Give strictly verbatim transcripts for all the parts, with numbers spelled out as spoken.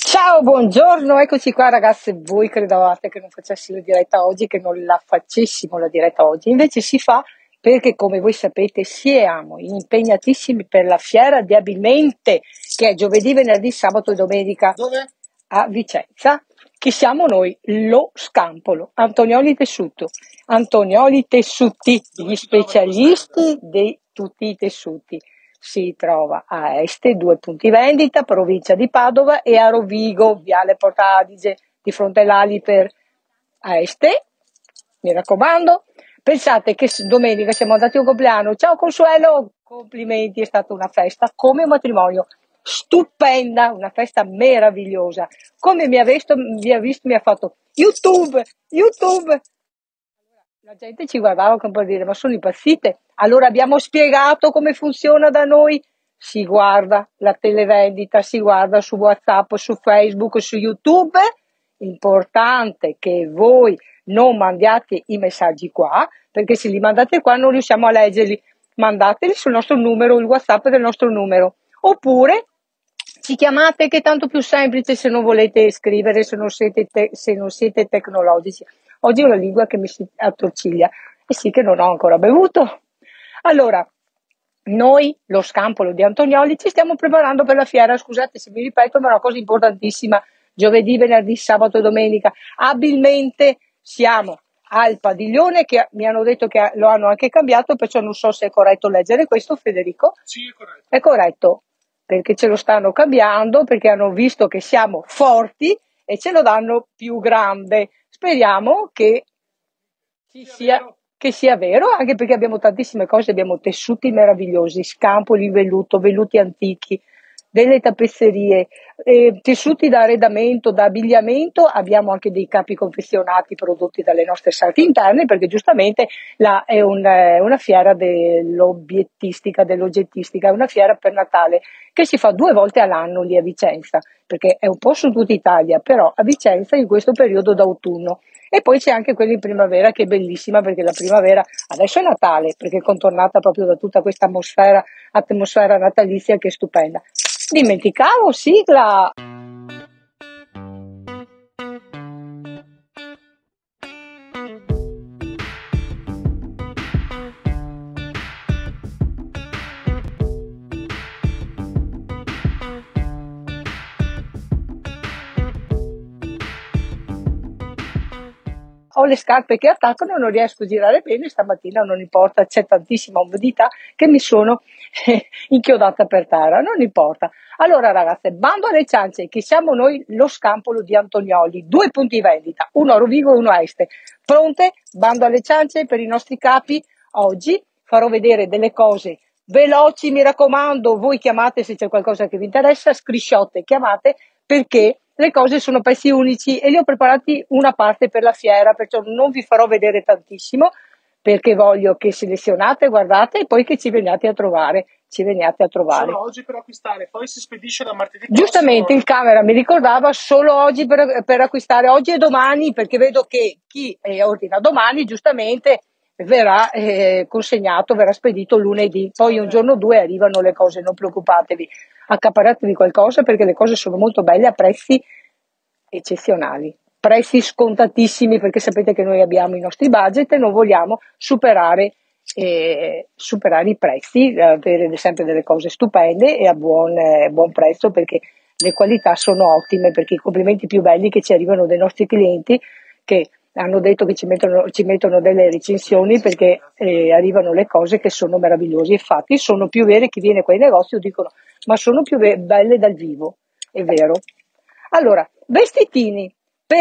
Ciao, buongiorno, eccoci qua ragazze. Voi credevate che non facessimo la diretta oggi, che non la facessimo la diretta oggi, invece si fa perché, come voi sapete, siamo impegnatissimi per la fiera di Abilmente, che è giovedì, venerdì, sabato e domenica. Dove? A Vicenza, che siamo noi, lo Scampolo, Antonioli Tessuto. Antonioli Tessuti, gli specialisti di tutti i tessuti. Si trova a Este, due punti vendita, provincia di Padova, e a Rovigo, Viale Porta Adige, di fronte all'Ali per a Este. Mi raccomando, pensate che domenica siamo andati a un compleanno. Ciao Consuelo, complimenti, è stata una festa come un matrimonio. Stupenda, una festa meravigliosa. Come mi ha visto, mi ha visto, mi ha fatto YouTube, YouTube. La gente ci guardava come per dire, ma sono impazzite. Allora abbiamo spiegato come funziona da noi. Si guarda la televendita, si guarda su WhatsApp, su Facebook, su YouTube. Importante che voi non mandiate i messaggi qua, perché se li mandate qua non riusciamo a leggerli. Mandateli sul nostro numero, il WhatsApp del nostro numero. Oppure ci chiamate, che è tanto più semplice se non volete scrivere, se non siete, te- se non siete tecnologici. Oggi ho la lingua che mi si attorciglia e sì che non ho ancora bevuto. Allora, noi, lo Scampolo di Antonioli, ci stiamo preparando per la fiera. Scusate se mi ripeto, ma è una cosa importantissima. Giovedì, venerdì, sabato e domenica. Abilmente siamo al padiglione, che mi hanno detto che lo hanno anche cambiato, perciò non so se è corretto leggere questo, Federico. Sì, è corretto. È corretto, perché ce lo stanno cambiando, perché hanno visto che siamo forti e ce lo danno più grande. Speriamo che ci sia, che sia vero, anche perché abbiamo tantissime cose, abbiamo tessuti meravigliosi, scampoli in velluto, velluti antichi, delle tappezzerie, eh, tessuti da arredamento, da abbigliamento, abbiamo anche dei capi confezionati prodotti dalle nostre sarti interne, perché giustamente la, è un, eh, una fiera dell'obiettistica, dell'oggettistica, è una fiera per Natale che si fa due volte all'anno lì a Vicenza, perché è un po' su tutta Italia, però a Vicenza in questo periodo d'autunno. E poi c'è anche quella in primavera, che è bellissima, perché la primavera adesso è Natale, perché è contornata proprio da tutta questa atmosfera, atmosfera natalizia che è stupenda. Dimenticavo, sigla! Ho le scarpe che attaccano, non riesco a girare bene, stamattina non importa, c'è tantissima umidità che mi sono eh, inchiodata per terra, non importa. Allora ragazze, bando alle ciance, che siamo noi lo Scampolo di Antonioli, due punti vendita, uno a Rovigo e uno a Este. Pronte? Bando alle ciance per i nostri capi. Oggi farò vedere delle cose veloci, mi raccomando, voi chiamate se c'è qualcosa che vi interessa, screenshot e chiamate, perché le cose sono pezzi unici e li ho preparati una parte per la fiera, perciò non vi farò vedere tantissimo, perché voglio che selezionate, guardate e poi che ci veniate a trovare. Ci veniate a trovare. Solo oggi per acquistare, poi si spedisce da martedì Giustamente prossimo. il camera mi ricordava solo oggi per, per acquistare, oggi e domani, perché vedo che chi eh, ordina domani giustamente verrà eh, consegnato, verrà spedito lunedì, poi un giorno o due arrivano le cose, non preoccupatevi, accaparatevi qualcosa perché le cose sono molto belle a prezzi eccezionali, prezzi scontatissimi, perché sapete che noi abbiamo i nostri budget e non vogliamo superare, eh, superare i prezzi, eh, avere sempre delle cose stupende e a buon, eh, buon prezzo, perché le qualità sono ottime, perché i complimenti più belli che ci arrivano dai nostri clienti, che hanno detto che ci mettono, ci mettono delle recensioni, perché eh, arrivano le cose che sono meravigliose, infatti sono più vere. Chi viene qua in negozio dicono ma sono più be- belle dal vivo, è vero. Allora, vestitini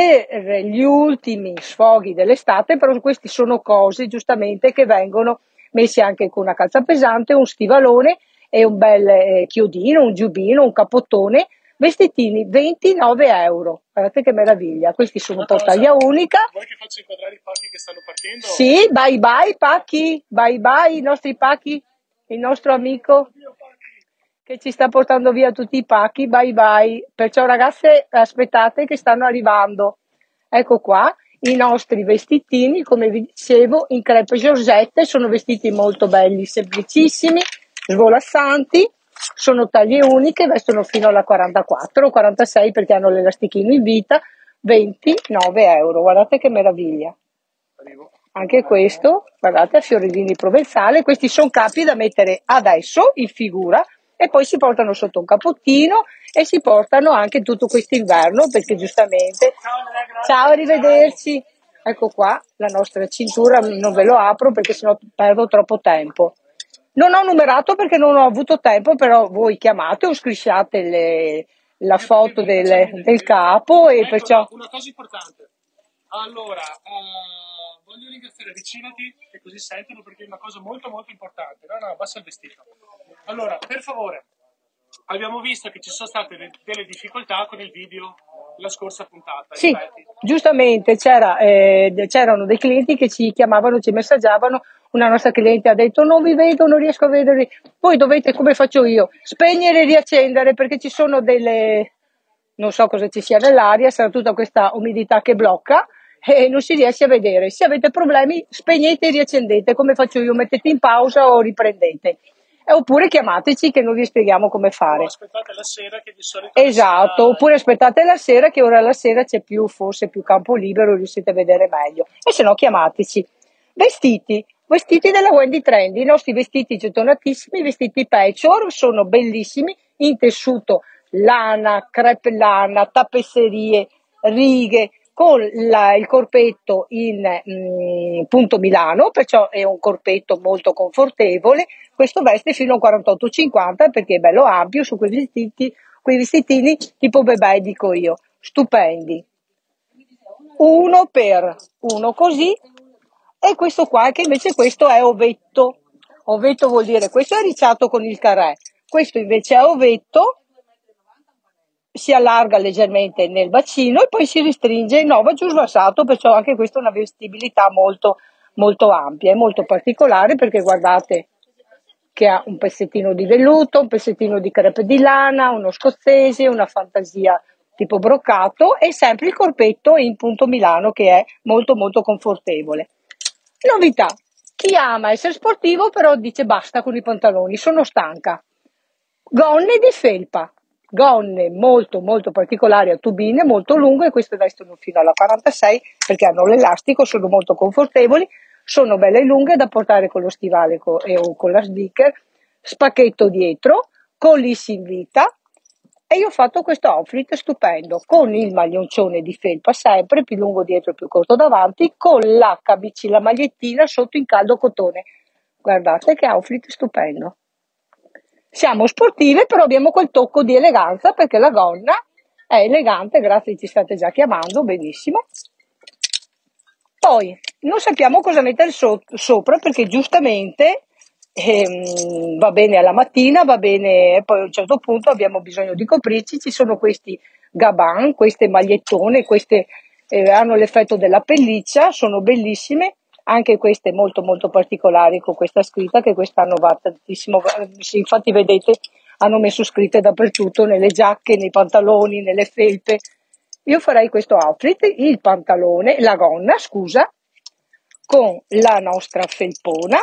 per gli ultimi sfoghi dell'estate, però questi sono cose giustamente che vengono messi anche con una calza pesante, un stivalone e un bel eh, chiodino, un giubbino, un capottone. Vestitini ventinove euro, guardate che meraviglia, questi sono Una per taglia cosa, unica. vuoi che faccia inquadrare i pacchi che stanno partendo? Sì, bye bye pacchi, bye bye i nostri pacchi, il nostro amico che ci sta portando via tutti i pacchi, bye bye. Perciò ragazze aspettate che stanno arrivando. Ecco qua i nostri vestitini, come vi dicevo, in crepe Giorgette, sono vestiti molto belli, semplicissimi, svolassanti, sono taglie uniche, vestono fino alla quarantaquattro o quarantasei perché hanno l'elastichino in vita, ventinove euro, guardate che meraviglia. Anche questo, guardate, a fiorini provenzale, questi sono capi da mettere adesso in figura e poi si portano sotto un capottino e si portano anche tutto quest'inverno perché giustamente... Ciao, arrivederci! Ecco qua la nostra cintura, non ve lo apro perché sennò perdo troppo tempo. Non ho numerato perché non ho avuto tempo, però voi chiamate o scrisciate le, la foto del, del capo e Ecco, perciò... una cosa importante. Allora, eh, voglio ringraziare, avvicinati e così sentono perché è una cosa molto molto importante. No, no, abbassa il vestito. Allora, per favore, abbiamo visto che ci sono state de- delle difficoltà con il video la scorsa puntata. Sì, Ripeti. giustamente c'era, eh, c'erano dei clienti che ci chiamavano, ci messaggiavano, una nostra cliente ha detto non vi vedo, non riesco a vedervi, voi dovete, come faccio io, spegnere e riaccendere perché ci sono delle, non so cosa ci sia nell'aria, sarà tutta questa umidità che blocca e non si riesce a vedere. Se avete problemi spegnete e riaccendete, come faccio io, mettete in pausa o riprendete. Eh, Oppure chiamateci che noi vi spieghiamo come O fare. aspettate la sera che di solito la Esatto, sera- oppure aspettate la sera che ora la sera c'è più, forse più campo libero, riuscite a vedere meglio. E se no chiamateci. Vestiti, vestiti della Wendy Trendy, i nostri vestiti gettonatissimi, vestiti patchwork, sono bellissimi, in tessuto lana, crepe lana, tappezzerie, righe, con la- il corpetto in mm, punto Milano, perciò è un corpetto molto confortevole. Questo veste fino a un quarantotto cinquanta perché è bello ampio su quei vestiti, quei vestitini tipo bebè, dico io, stupendi. Uno per uno così, e questo qua che invece questo è ovetto. Ovetto vuol dire questo è arricciato con il carré, questo invece è ovetto, si allarga leggermente nel bacino e poi si restringe, no, va giù sbassato, perciò anche questa è una vestibilità molto, molto ampia e molto particolare perché guardate che ha un pezzettino di velluto, un pezzettino di crepe di lana, uno scozzese, una fantasia tipo broccato e sempre il corpetto in punto Milano che è molto molto confortevole. Novità, chi ama essere sportivo però dice basta con i pantaloni, sono stanca. Gonne di felpa, gonne molto molto particolari a tubine, molto lunghe, queste vestono fino alla quarantasei perché hanno l'elastico, sono molto confortevoli, sono belle lunghe da portare con lo stivale co- e, o con la sneaker, spacchetto dietro, collissi in vita e io ho fatto questo outfit stupendo con il maglioncione di felpa sempre più lungo dietro e più corto davanti con l'H B C, la magliettina sotto in caldo cotone. Guardate che outfit stupendo. Siamo sportive, però abbiamo quel tocco di eleganza perché la gonna è elegante, grazie ci state già chiamando, benissimo. Poi non sappiamo cosa mettere so- sopra perché giustamente ehm, va bene alla mattina, va bene, poi a un certo punto abbiamo bisogno di coprirci, ci sono questi gaban, queste magliettone, queste eh, hanno l'effetto della pelliccia, sono bellissime, anche queste molto molto particolari con questa scritta che quest'anno va tantissimo, sì, infatti vedete hanno messo scritte dappertutto, nelle giacche, nei pantaloni, nelle felpe. Io farei questo outfit, il pantalone, la gonna, scusa, con la nostra felpona.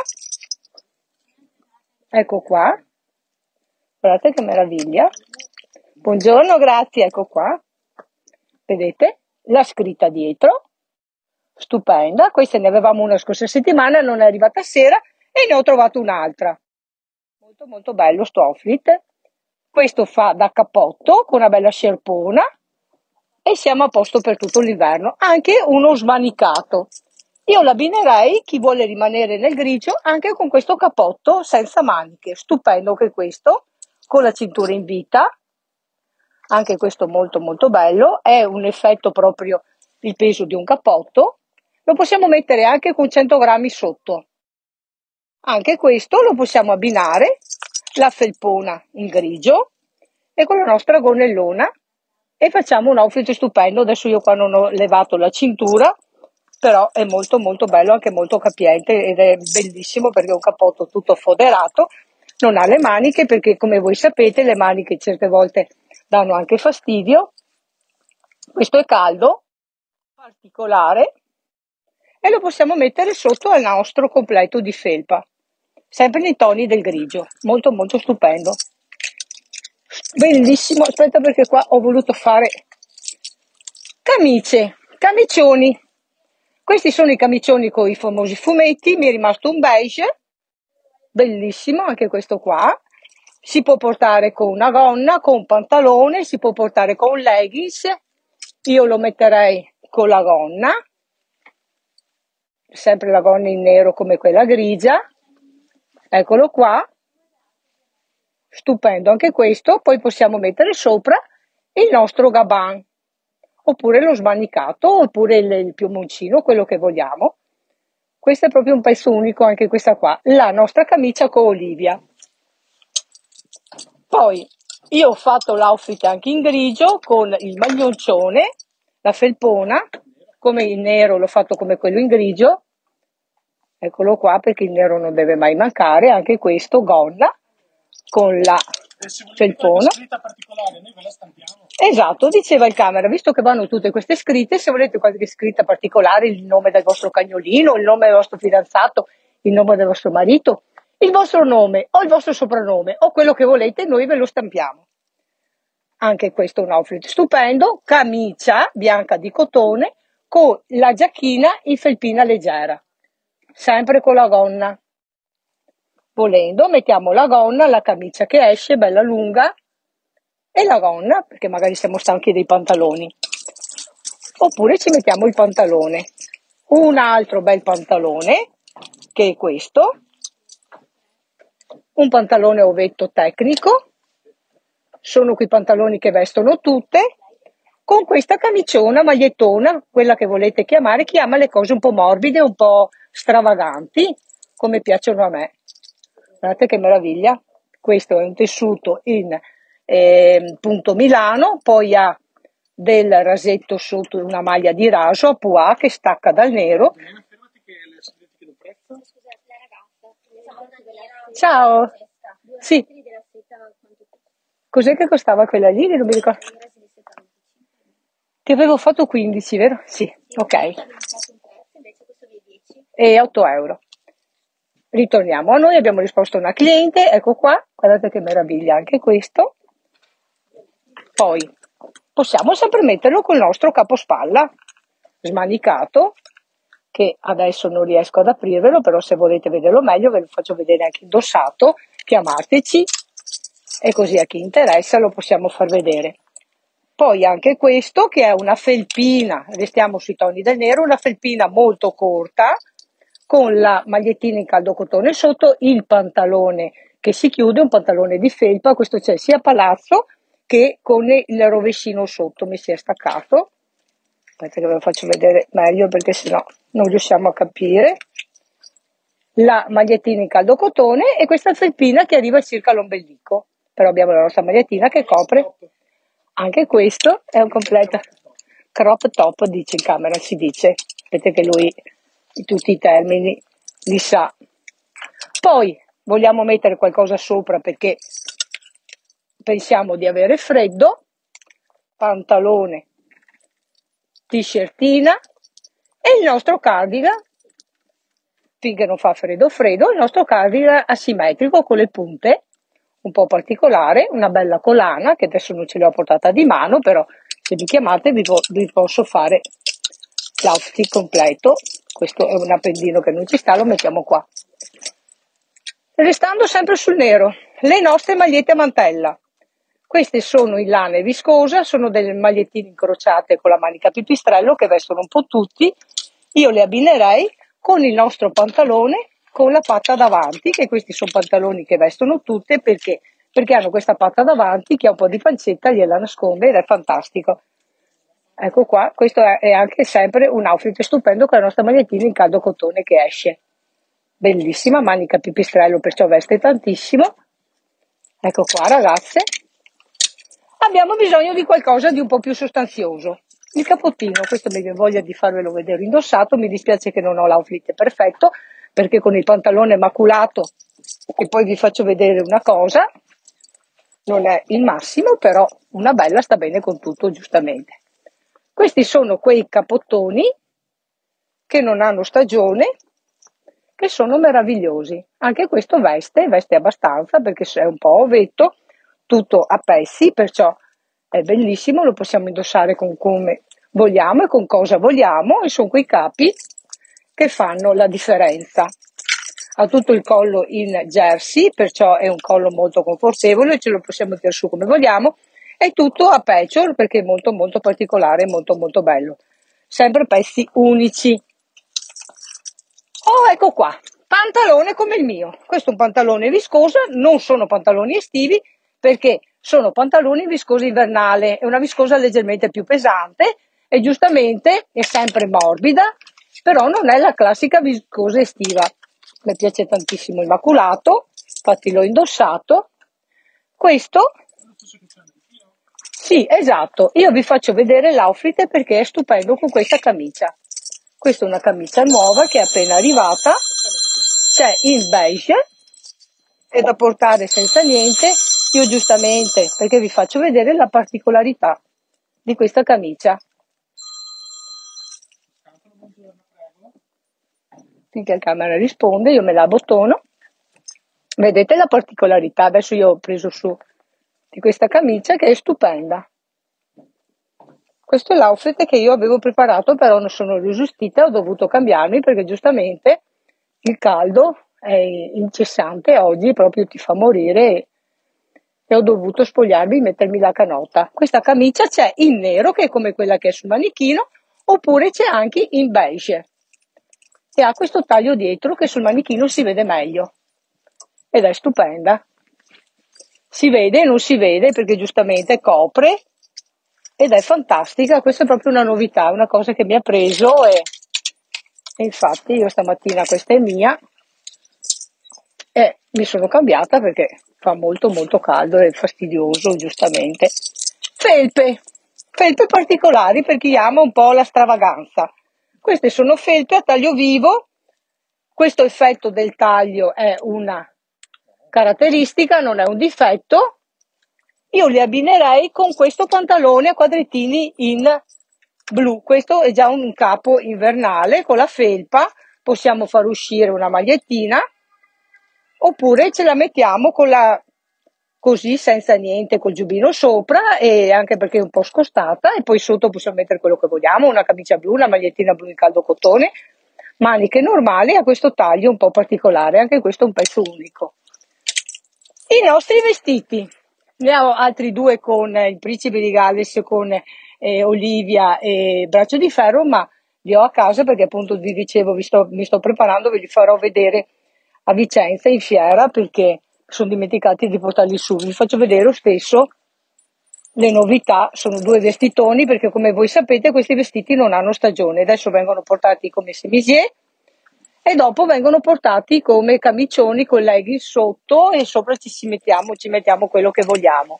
Ecco qua. Guardate che meraviglia. Buongiorno, grazie, ecco qua. Vedete? La scritta dietro. Stupenda. Questa ne avevamo una scorsa settimana, non è arrivata sera e ne ho trovato un'altra. Molto molto bello sto outfit. Questo fa da cappotto con una bella sciarpona e siamo a posto per tutto l'inverno. Anche uno smanicato. Io l'abbinerei, chi vuole rimanere nel grigio, anche con questo cappotto senza maniche. Stupendo che questo, con la cintura in vita. Anche questo molto molto bello. È un effetto proprio il peso di un cappotto. Lo possiamo mettere anche con cento grammi sotto. Anche questo lo possiamo abbinare, la felpona in grigio e con la nostra gonnellona e facciamo un outfit stupendo. Adesso io qua non ho levato la cintura, però è molto molto bello, anche molto capiente ed è bellissimo perché è un cappotto tutto foderato, non ha le maniche perché come voi sapete le maniche certe volte danno anche fastidio. Questo è caldo, particolare e lo possiamo mettere sotto al nostro completo di felpa, sempre nei toni del grigio, molto molto stupendo. bellissimo. Aspetta, perché qua ho voluto fare camicie, camicioni. Questi sono i camicioni con i famosi fumetti, mi è rimasto un beige, bellissimo anche questo qua. Si può portare con una gonna, con un pantalone, si può portare con leggings. Io lo metterei con la gonna, sempre la gonna in nero come quella grigia. Eccolo qua, stupendo anche questo. Poi possiamo mettere sopra il nostro gaban, oppure lo smanicato, oppure il, il piomoncino, quello che vogliamo. Questo è proprio un pezzo unico, anche questa qua, la nostra camicia con Olivia. Poi io ho fatto l'outfit anche in grigio con il maglioncione, la felpona, come il nero l'ho fatto come quello in grigio. Eccolo qua, perché il nero non deve mai mancare, anche questo, gonna, con la felpona. Noi ve la stampiamo. Esatto, diceva il camera, visto che vanno tutte queste scritte, se volete qualche scritta particolare, il nome del vostro cagnolino, il nome del vostro fidanzato, il nome del vostro marito, il vostro nome o il vostro soprannome o quello che volete, noi ve lo stampiamo. Anche questo è un outfit stupendo, camicia bianca di cotone con la giacchina in felpina leggera, sempre con la gonna. Volendo mettiamo la gonna, la camicia che esce bella lunga e la gonna, perché magari siamo stanchi dei pantaloni, oppure ci mettiamo il pantalone, un altro bel pantalone che è questo, un pantalone a ovetto tecnico, sono quei pantaloni che vestono tutte, con questa camiciona, magliettona, quella che volete chiamare, chi ama le cose un po' morbide, un po' stravaganti, come piacciono a me. Guardate che meraviglia, questo è un tessuto in eh, punto Milano, poi ha del rasetto sotto, una maglia di raso a pois che stacca dal nero. Ciao, sì, cos'è che costava quella lì? Non mi ricordo. Ti avevo fatto quindici, vero? Sì, ok. E otto euro. Ritorniamo a noi, abbiamo risposto a una cliente, ecco qua, guardate che meraviglia anche questo. Poi possiamo sempre metterlo col nostro capospalla smanicato, che adesso non riesco ad aprirvelo, però se volete vederlo meglio ve lo faccio vedere anche indossato, chiamateci e così a chi interessa lo possiamo far vedere. Poi anche questo che è una felpina, restiamo sui toni del nero, una felpina molto corta, con la magliettina in caldo cotone sotto, il pantalone che si chiude, un pantalone di felpa, questo c'è sia a palazzo che con il rovescino sotto, mi si è staccato. Aspetta che ve lo faccio vedere meglio perché sennò non riusciamo a capire. La magliettina in caldo cotone e questa felpina che arriva circa all'ombelico, però abbiamo la nostra magliettina che copre. Anche questo è un completo crop top, dice in camera, si dice, vedete che lui tutti i termini li sa. Poi vogliamo mettere qualcosa sopra perché pensiamo di avere freddo, pantalone, t-shirtina e il nostro cardigan, finché non fa freddo freddo, il nostro cardigan asimmetrico con le punte, un po' particolare, una bella collana che adesso non ce l'ho portata di mano, però se mi chiamate vi, vo- vi posso fare l'outfit completo. Questo è un appendino che non ci sta, lo mettiamo qua. Restando sempre sul nero, le nostre magliette a mantella. Queste sono in lana e viscosa, sono delle magliettine incrociate con la manica pipistrello che vestono un po' tutti. Io le abbinerei con il nostro pantalone con la patta davanti, che questi sono pantaloni che vestono tutte perché, perché hanno questa patta davanti che ha un po' di pancetta, gliela nasconde ed è fantastico. Ecco qua, questo è, è anche sempre un outfit stupendo con la nostra magliettina in caldo cotone che esce. Bellissima, manica pipistrello, perciò veste tantissimo. Ecco qua ragazze. Abbiamo bisogno di qualcosa di un po' più sostanzioso. Il capottino, questo mi viene voglia di farvelo vedere indossato, mi dispiace che non ho l'outfit perfetto, perché con il pantalone maculato, e poi vi faccio vedere una cosa, non è il massimo, però una bella sta bene con tutto, giustamente. Questi sono quei capottoni che non hanno stagione, che sono meravigliosi. Anche questo veste, veste abbastanza, perché è un po' ovetto, tutto a pezzi, perciò è bellissimo, lo possiamo indossare con come vogliamo e con cosa vogliamo, e sono quei capi che fanno la differenza. Ha tutto il collo in jersey, perciò è un collo molto confortevole, ce lo possiamo tirare su come vogliamo, è tutto a patchwork perché è molto molto particolare e molto molto bello. Sempre pezzi unici. Oh, ecco qua, pantalone come il mio. Questo è un pantalone viscoso, non sono pantaloni estivi perché sono pantaloni viscosi invernale, è una viscosa leggermente più pesante e giustamente è sempre morbida, però non è la classica viscosa estiva. Mi piace tantissimo il maculato, infatti l'ho indossato. Questo, sì, esatto, io vi faccio vedere l'outfit perché è stupendo con questa camicia. Questa è una camicia nuova che è appena arrivata, c'è in beige, è da portare senza niente. Io giustamente, perché vi faccio vedere la particolarità di questa camicia. Finché la camera risponde, io me la abbottono. Vedete la particolarità? Adesso io ho preso su di questa camicia che è stupenda. Questo è l'outfit che io avevo preparato, però non sono riuscita, ho dovuto cambiarmi perché giustamente il caldo è incessante oggi, proprio ti fa morire, e ho dovuto spogliarmi e mettermi la canotta. Questa camicia c'è in nero, che è come quella che è sul manichino, oppure c'è anche in beige, e ha questo taglio dietro che sul manichino si vede meglio, ed è stupenda. Si vede e non si vede perché giustamente copre, ed è fantastica. Questa è proprio una novità, una cosa che mi ha preso, e, e infatti io stamattina, questa è mia, e mi sono cambiata perché fa molto molto caldo e fastidioso, giustamente. Felpe, felpe particolari per chi ama un po' la stravaganza. Queste sono felpe a taglio vivo, questo effetto del taglio è una caratteristica, non è un difetto. Io li abbinerei con questo pantalone a quadrettini in blu. Questo è già un capo invernale con la felpa, possiamo far uscire una magliettina, oppure ce la mettiamo con la così senza niente, col giubbino sopra, e anche perché è un po' scostata, e poi sotto possiamo mettere quello che vogliamo, una camicia blu, una magliettina blu in caldo cotone, maniche normali a questo taglio un po' particolare, anche questo è un pezzo unico. I nostri vestiti, ne ho altri due con il Principe di Galles, con eh, Olivia e Braccio di Ferro, ma li ho a casa perché appunto vi dicevo, vi sto, mi sto preparando, ve li farò vedere a Vicenza in fiera perché sono dimenticati di portarli su. Vi faccio vedere lo stesso le novità. Sono due vestitoni perché, come voi sapete, questi vestiti non hanno stagione, adesso vengono portati come semisier e dopo vengono portati come camicioni con leggings sotto, e sopra ci, si mettiamo, ci mettiamo quello che vogliamo.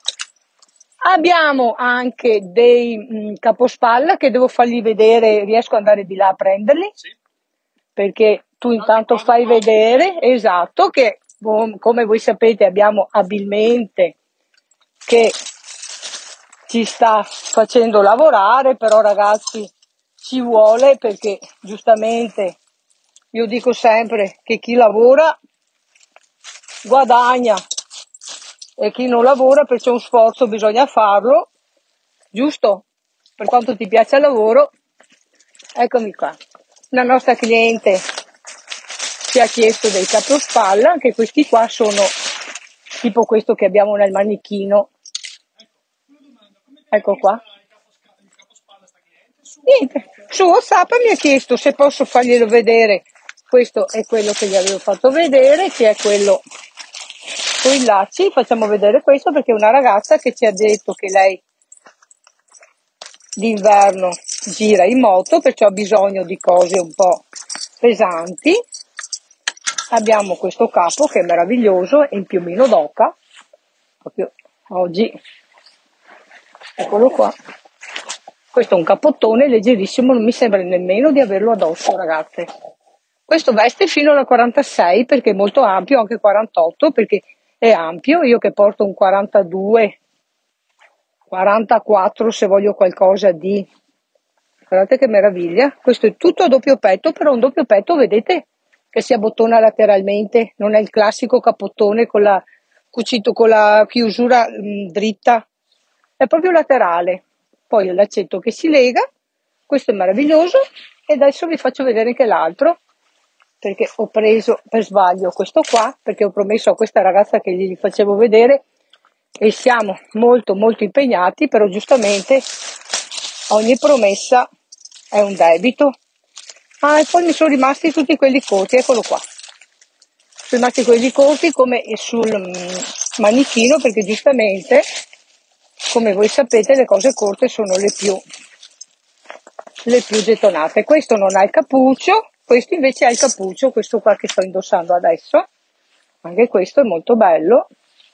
Abbiamo anche dei mh, capospalla che devo fargli vedere, riesco ad andare di là a prenderli? Sì. Perché tu intanto fai vedere, esatto, che come voi sapete abbiamo abilmente che ci sta facendo lavorare, però ragazzi ci vuole, perché giustamente io dico sempre che chi lavora guadagna e chi non lavora, perciò un sforzo bisogna farlo, giusto? Per quanto ti piace il lavoro. Eccomi qua, la nostra cliente ci ha chiesto dei capospalla, anche questi qua sono tipo questo che abbiamo nel manichino. Ecco qua. Niente, su WhatsApp mi ha chiesto se posso farglielo vedere. Questo è quello che gli avevo fatto vedere, che è quello con i lacci. Facciamo vedere questo perché è una ragazza che ci ha detto che lei d'inverno gira in moto, perciò ha bisogno di cose un po' pesanti. Abbiamo questo capo che è meraviglioso, è in piumino d'oca, proprio oggi, eccolo qua. Questo è un capottone leggerissimo, non mi sembra nemmeno di averlo addosso, ragazze. Questo veste fino alla quarantasei perché è molto ampio, anche quarantotto perché è ampio. Io che porto un quarantadue, quarantaquattro se voglio qualcosa di... Guardate che meraviglia. Questo è tutto a doppio petto, però un doppio petto, vedete, che si abbottona lateralmente, non è il classico capottone con la cucito con la chiusura mh, dritta, è proprio laterale. Poi l'accetto che si lega, questo è meraviglioso, e adesso vi faccio vedere anche l'altro, perché ho preso per sbaglio questo qua, perché ho promesso a questa ragazza che gli facevo vedere, e siamo molto molto impegnati, però giustamente ogni promessa è un debito. Ah, e poi mi sono rimasti tutti quelli corti, eccolo qua. Sono rimasti quelli corti come sul mm, manichino, perché giustamente, come voi sapete, le cose corte sono le più, le più gettonate. Questo non ha il cappuccio, questo invece ha il cappuccio, questo qua che sto indossando adesso. Anche questo è molto bello,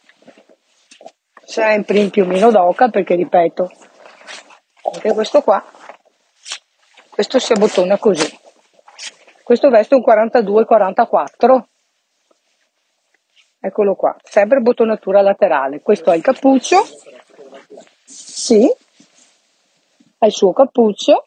sempre in piumino d'oca, perché ripeto, anche questo qua, questo si abbottona così. Questo veste un quarantadue quarantaquattro, eccolo qua, sempre bottonatura laterale. Questo ha il cappuccio, sì, ha il suo cappuccio,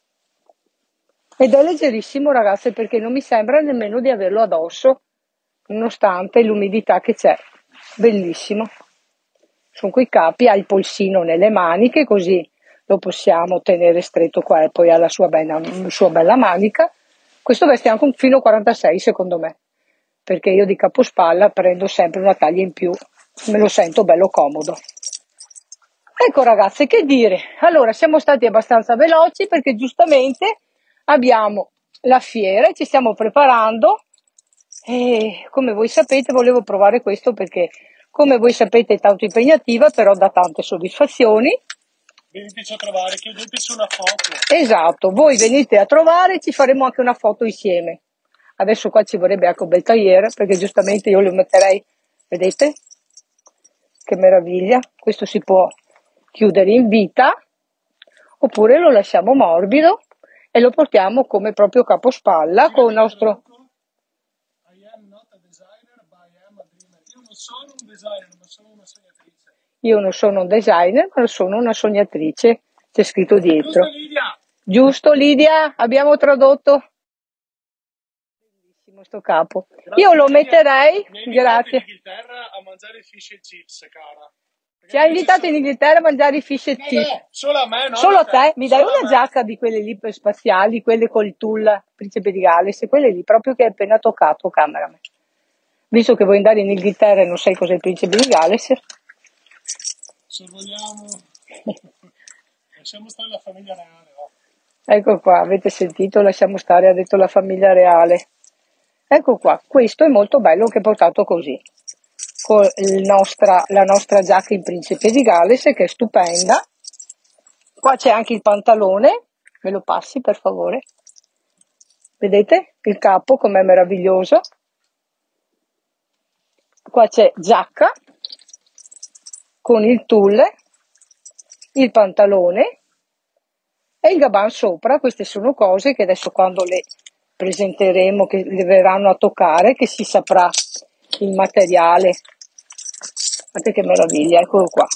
ed è leggerissimo, ragazze, perché non mi sembra nemmeno di averlo addosso, nonostante l'umidità che c'è. Bellissimo. Sono quei capi, ha il polsino nelle maniche, così lo possiamo tenere stretto qua, e poi ha la sua bella, sua bella manica. Questo veste anche un filo quarantasei secondo me, perché io di capospalla prendo sempre una taglia in più, me lo sento bello comodo. Ecco ragazze, che dire, allora siamo stati abbastanza veloci perché giustamente abbiamo la fiera e ci stiamo preparando, e come voi sapete volevo provare questo perché come voi sapete è tanto impegnativa, però dà tante soddisfazioni. Veniteci a trovare, chiedeteci una foto. Esatto, voi venite a trovare e ci faremo anche una foto insieme. Adesso qua ci vorrebbe anche un bel tagliere, perché giustamente io lo metterei, vedete? Che meraviglia, questo si può chiudere in vita, oppure lo lasciamo morbido e lo portiamo come proprio capospalla con il nostro... I am not a designer, but I am a dreamer. Io non sono un designer, ma sono una sognatrice. Io non sono un designer, ma sono una sognatrice, c'è scritto dietro. Giusto Lidia? Giusto Lidia? Abbiamo tradotto? Bellissimo sto capo. Grazie, Io lo Lidia. metterei, Mi hai invitato grazie. in Inghilterra a mangiare fish and chips, cara. Ci ha invitato in Inghilterra a mangiare i fish and chips. No, solo a me, no? Solo a te? Mi dai Solo a una me. giacca di quelle lì spaziali, quelle col tulle Principe di Galles, quelle lì proprio che hai appena toccato, cameraman. Visto che vuoi andare in Inghilterra e non sai cos'è il Principe di Galles. Se vogliamo, lasciamo stare la famiglia reale, no? Ecco qua, avete sentito? Lasciamo stare, ha detto la famiglia reale. Ecco qua, questo è molto bello che è portato così, con il nostra, la nostra giacca in Principe di Galles, che è stupenda. Qua c'è anche il pantalone, me lo passi per favore? Vedete il capo com'è meraviglioso? Qua c'è giacca con il tulle, il pantalone e il gabán sopra. Queste sono cose che adesso quando le presenteremo, che le verranno a toccare, che si saprà il materiale. Guardate che meraviglia, eccolo qua.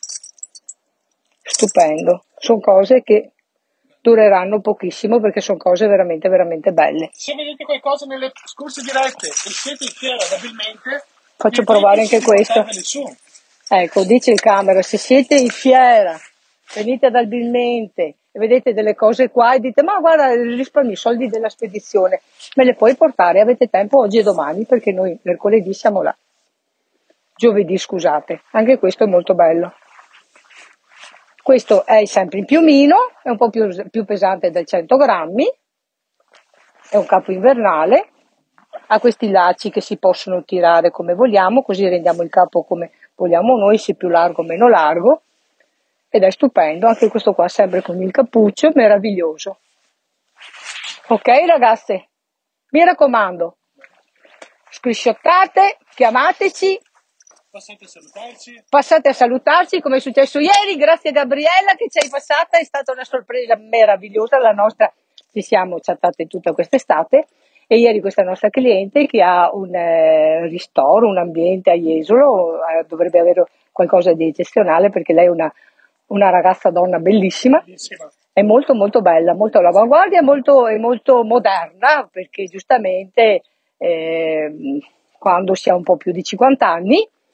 Stupendo. Sono cose che dureranno pochissimo perché sono cose veramente veramente belle. Se vedete qualcosa nelle scorse dirette e siete in fiera abilmente, Faccio provare anche questo. Ecco, dice il camera, se siete in fiera, venite ad Albilmente e vedete delle cose qua e dite ma guarda, risparmi i soldi della spedizione, me le puoi portare, avete tempo oggi e domani, perché noi mercoledì siamo là. Giovedì, scusate, anche questo è molto bello. Questo è sempre in piumino, è un po' più, più pesante del cento grammi, è un capo invernale, ha questi lacci che si possono tirare come vogliamo, così rendiamo il capo come vogliamo noi, se più largo o meno largo, ed è stupendo, anche questo qua sempre con il cappuccio, meraviglioso. Ok ragazze, mi raccomando, screenshottate, chiamateci, passate a salutarci. Passate a salutarci come è successo ieri, grazie a Gabriella che ci hai passata, è stata una sorpresa meravigliosa, la nostra, ci siamo chattate tutta quest'estate, e ieri questa nostra cliente che ha un eh, ristoro, un ambiente a Jesolo, eh, dovrebbe avere qualcosa di eccezionale perché lei è una, una ragazza donna bellissima, Bellissima. È molto molto bella, molto all'avanguardia, molto, è molto moderna perché giustamente eh, quando si ha un po' più di cinquanta anni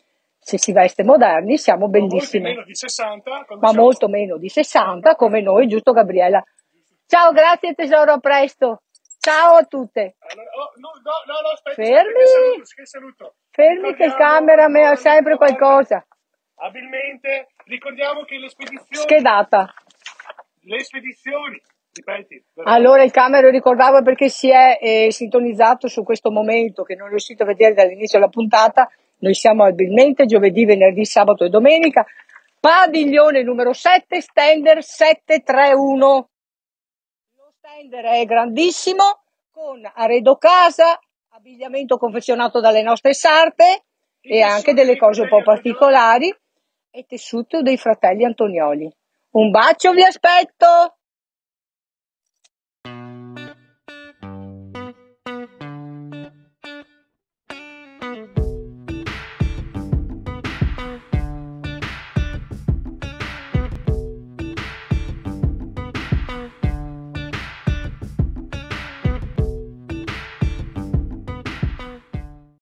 se si veste moderni siamo Ma molti bellissime, meno di sessanta, quando ma siamo... molto meno di sessanta come noi, giusto Gabriella? Ciao, grazie tesoro, a presto. Ciao a tutte. Allora, oh, no, no, no, no, aspetta, aspetta, che Fermi, saluto, che saluto. fermi che il Ricordiamo cameraman ha ancora sempre un'ultima volta, qualcosa. abilmente, ricordiamo che le spedizioni, Schedata. le spedizioni, ripeti, verranno- Allora il camera ricordavo perché si è eh, sintonizzato su questo momento che non è riuscito a vedere dall'inizio della puntata. Noi siamo abilmente giovedì, venerdì, sabato e domenica. Padiglione numero sette, Stender settecentotrentuno. Lo Stender è grandissimo, con arredo casa, abbigliamento confezionato dalle nostre sarpe e anche delle cose un po' particolari e tessuto dei fratelli Antonioli. Un bacio, vi aspetto!